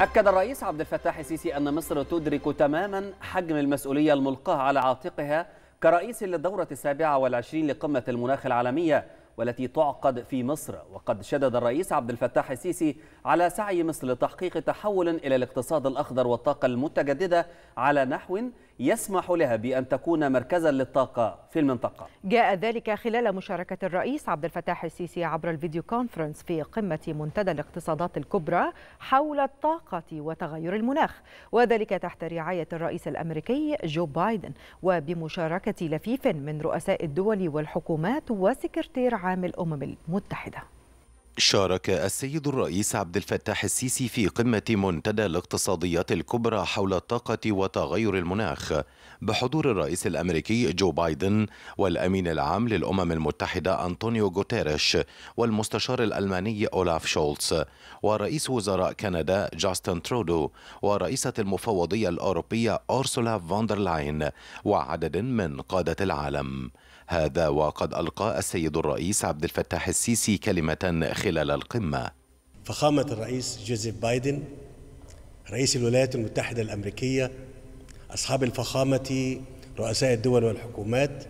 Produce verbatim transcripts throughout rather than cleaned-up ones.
أكد الرئيس عبد الفتاح السيسي أن مصر تدرك تماما حجم المسؤولية الملقاة على عاتقها كرئيس للدورة السابعة والعشرين لقمة المناخ العالمية والتي تعقد في مصر. وقد شدد الرئيس عبد الفتاح السيسي على سعي مصر لتحقيق تحول إلى الاقتصاد الأخضر والطاقة المتجددة على نحو يسمح لها بأن تكون مركزا للطاقة في المنطقة. جاء ذلك خلال مشاركة الرئيس عبد الفتاح السيسي عبر الفيديو كونفرنس في قمة منتدى الاقتصادات الكبرى حول الطاقة وتغير المناخ، وذلك تحت رعاية الرئيس الأمريكي جو بايدن وبمشاركة لفيف من رؤساء الدول والحكومات وسكرتير عام الأمم المتحدة. شارك السيد الرئيس عبد الفتاح السيسي في قمة منتدى الاقتصاديات الكبرى حول الطاقة وتغير المناخ بحضور الرئيس الأمريكي جو بايدن والأمين العام للأمم المتحدة أنطونيو غوتيريش والمستشار الألماني أولاف شولتز ورئيس وزراء كندا جاستن ترودو ورئيسة المفوضية الأوروبية أورسولا فوندر لاين وعدد من قادة العالم. هذا وقد ألقى السيد الرئيس عبد الفتاح السيسي كلمة خلال القمة. فخامة الرئيس جوزيف بايدن رئيس الولايات المتحدة الأمريكية، أصحاب الفخامة رؤساء الدول والحكومات،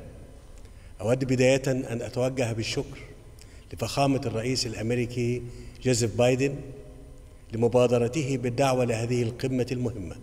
أود بداية أن أتوجه بالشكر لفخامة الرئيس الأمريكي جوزيف بايدن لمبادرته بالدعوة لهذه القمة المهمة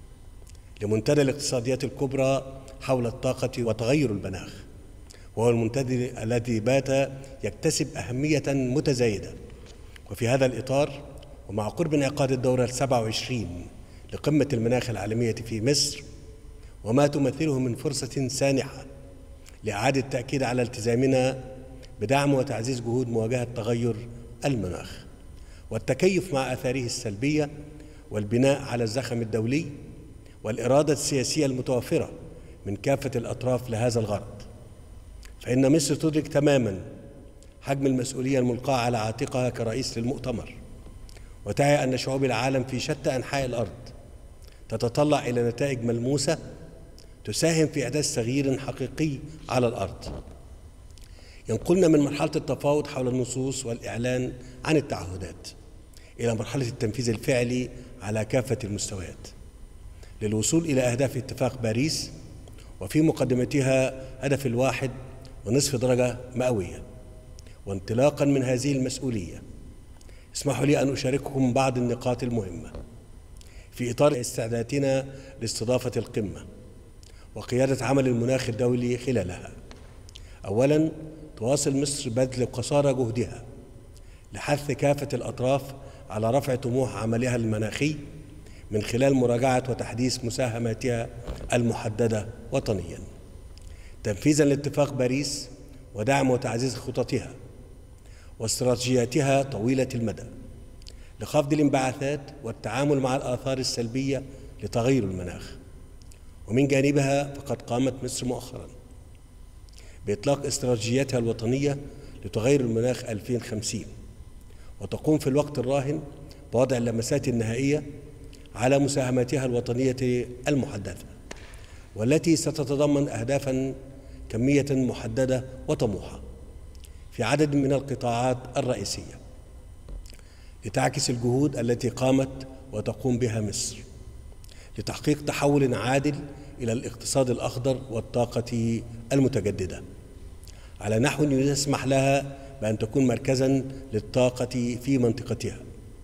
لمنتدى الاقتصاديات الكبرى حول الطاقة وتغير المناخ، وهو المنتدى الذي بات يكتسب أهمية متزايدة. وفي هذا الإطار ومع قرب انعقاد الدورة السابعة والعشرين لقمة المناخ العالمية في مصر وما تمثله من فرصة سانحة لإعادة التأكيد على التزامنا بدعم وتعزيز جهود مواجهة تغير المناخ والتكيف مع آثاره السلبية والبناء على الزخم الدولي والإرادة السياسية المتوفرة من كافة الأطراف لهذا الغرض، فإن مصر تدرك تماما حجم المسؤولية الملقاة على عاتقها كرئيس للمؤتمر، وتعي أن شعوب العالم في شتى أنحاء الأرض تتطلع إلى نتائج ملموسة تساهم في إحداث تغيير حقيقي على الأرض ينقلنا من مرحلة التفاوض حول النصوص والإعلان عن التعهدات إلى مرحلة التنفيذ الفعلي على كافة المستويات للوصول إلى أهداف اتفاق باريس، وفي مقدمتها هدف الواحد ونصف درجة مئوية. وانطلاقا من هذه المسؤولية اسمحوا لي أن أشارككم بعض النقاط المهمة في إطار استعداداتنا لاستضافة القمة وقيادة عمل المناخ الدولي خلالها. أولا، تواصل مصر بذل قصارى جهدها لحث كافة الأطراف على رفع طموح عملها المناخي من خلال مراجعة وتحديث مساهماتها المحددة وطنيا، تنفيذا لاتفاق باريس ودعم وتعزيز خططها واستراتيجياتها طويلة المدى لخفض الانبعاثات والتعامل مع الآثار السلبية لتغير المناخ. ومن جانبها فقد قامت مصر مؤخرا بإطلاق استراتيجياتها الوطنية لتغير المناخ ألفين وخمسين، وتقوم في الوقت الراهن بوضع اللمسات النهائية على مساهماتها الوطنية المحدثة، والتي ستتضمن أهدافا كمية محددة وطموحة في عدد من القطاعات الرئيسية لتعكس الجهود التي قامت وتقوم بها مصر لتحقيق تحول عادل إلى الاقتصاد الأخضر والطاقة المتجددة على نحو يسمح لها بأن تكون مركزا للطاقة في منطقتها.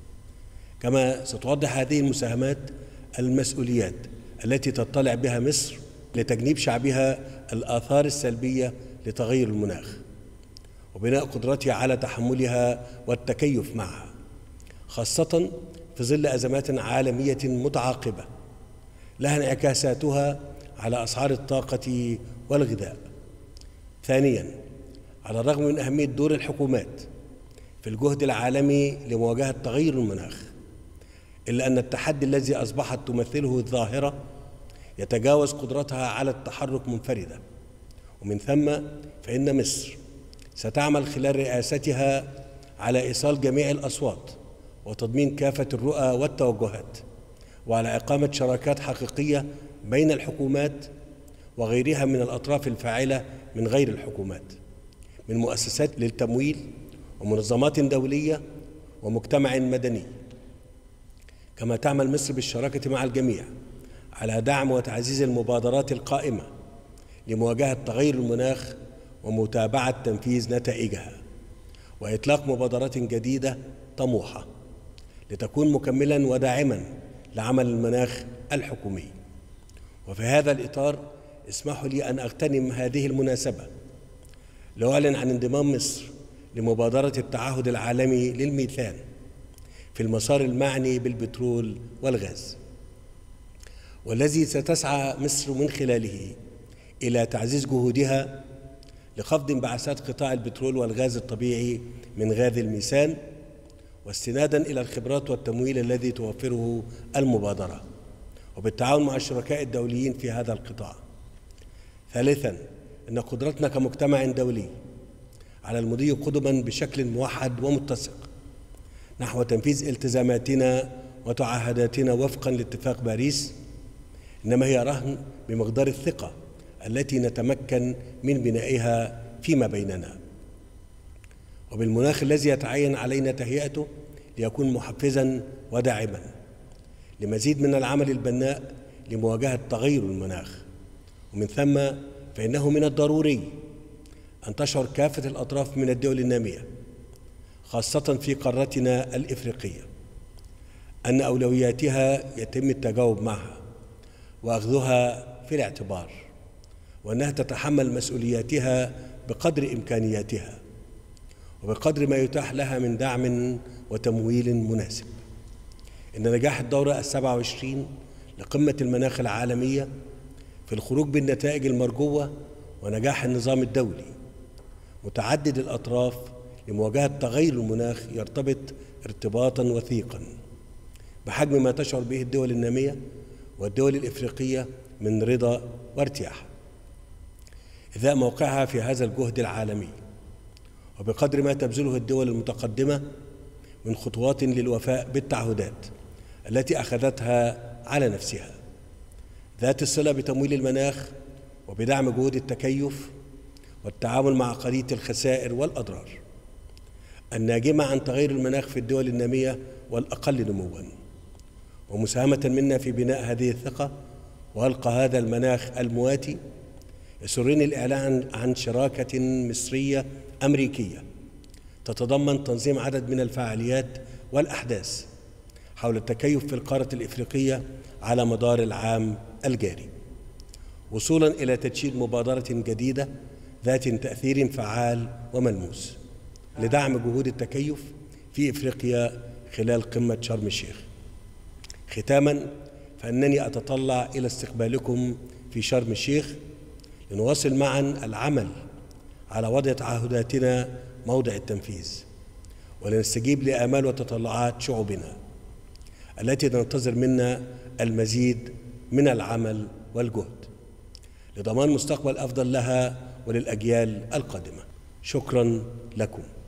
كما ستوضح هذه المساهمات المسؤوليات التي تطلع بها مصر لتجنيب شعبها الآثار السلبية لتغير المناخ وبناء قدرتها على تحملها والتكيف معها، خاصة في ظل أزمات عالمية متعاقبة لها انعكاساتها على أسعار الطاقة والغذاء. ثانياً، على الرغم من أهمية دور الحكومات في الجهد العالمي لمواجهة تغير المناخ، إلا أن التحدي الذي أصبحت تمثله الظاهرة يتجاوز قدرتها على التحرك منفردة، ومن ثم فإن مصر ستعمل خلال رئاستها على إيصال جميع الأصوات وتضمين كافة الرؤى والتوجهات، وعلى إقامة شراكات حقيقية بين الحكومات وغيرها من الأطراف الفاعلة من غير الحكومات، من مؤسسات للتمويل ومنظمات دولية ومجتمع مدني. كما تعمل مصر بالشراكة مع الجميع على دعم وتعزيز المبادرات القائمة لمواجهة تغير المناخ ومتابعة تنفيذ نتائجها، وإطلاق مبادرات جديدة طموحة لتكون مكملاً وداعماً لعمل المناخ الحكومي. وفي هذا الإطار اسمحوا لي أن أغتنم هذه المناسبة لأعلن عن انضمام مصر لمبادرة التعهد العالمي للميثان في المسار المعني بالبترول والغاز، والذي ستسعى مصر من خلاله إلى تعزيز جهودها لخفض انبعاثات قطاع البترول والغاز الطبيعي من غاز الميثان، واستناداً إلى الخبرات والتمويل الذي توفره المبادرة، وبالتعاون مع الشركاء الدوليين في هذا القطاع. ثالثاً، إن قدرتنا كمجتمع دولي على المضي قدماً بشكل موحد ومتسق نحو تنفيذ التزاماتنا وتعهداتنا وفقاً لاتفاق باريس إنما هي رهن بمقدار الثقة التي نتمكن من بنائها فيما بيننا، وبالمناخ الذي يتعين علينا تهيئته ليكون محفزاً وداعماً لمزيد من العمل البناء لمواجهة تغير المناخ. ومن ثم فإنه من الضروري أن تشعر كافة الأطراف من الدول النامية خاصة في قارتنا الإفريقية أن أولوياتها يتم التجاوب معها وأخذها في الاعتبار، وأنها تتحمل مسؤولياتها بقدر إمكانياتها وبقدر ما يتاح لها من دعم وتمويل مناسب. إن نجاح الدورة السبع وعشرين لقمة المناخ العالمية في الخروج بالنتائج المرجوة ونجاح النظام الدولي متعدد الأطراف لمواجهة تغير المناخ يرتبط ارتباطاً وثيقاً بحجم ما تشعر به الدول النامية والدول الإفريقية من رضا وارتياح إذاء موقعها في هذا الجهد العالمي، وبقدر ما تبذله الدول المتقدمة من خطوات للوفاء بالتعهدات التي أخذتها على نفسها ذات الصلة بتمويل المناخ وبدعم جهود التكيف والتعامل مع قضية الخسائر والأضرار الناجمة عن تغير المناخ في الدول النامية والأقل نمواً، ومساهمة منا في بناء هذه الثقة وخلق هذا المناخ المواتي. يسرني الإعلان عن شراكة مصرية أمريكية تتضمن تنظيم عدد من الفعاليات والأحداث حول التكيف في القارة الإفريقية على مدار العام الجاري، وصولاً إلى تدشين مبادرة جديدة ذات تأثير فعال وملموس لدعم جهود التكيف في إفريقيا خلال قمة شرم الشيخ. ختاماً، فإنني أتطلع إلى استقبالكم في شرم الشيخ لنواصل معاً العمل على وضع تعهداتنا موضع التنفيذ، ولنستجيب لآمال وتطلعات شعوبنا التي تنتظر منا المزيد من العمل والجهد لضمان مستقبل أفضل لها وللأجيال القادمة. شكراً لكم.